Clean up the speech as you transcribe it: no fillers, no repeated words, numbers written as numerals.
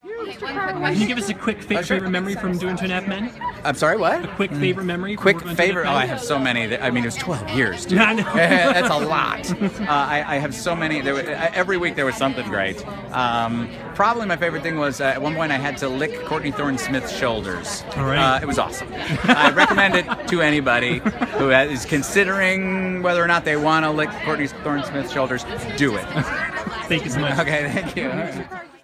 Can you give us a quick favorite memory from doing 2.5 Men? I'm sorry, what? A quick favorite memory? Quick favorite? Oh, I have so many. I mean, it was 12 years, dude. I know. That's a lot. I have so many. Every week there was something great. Probably my favorite thing was at one point I had to lick Courtney Thorne-Smith's shoulders. All right. It was awesome. I recommend it to anybody who is considering whether or not they want to lick Courtney Thorne-Smith's shoulders. Do it. Thank you so much. Okay, thank you.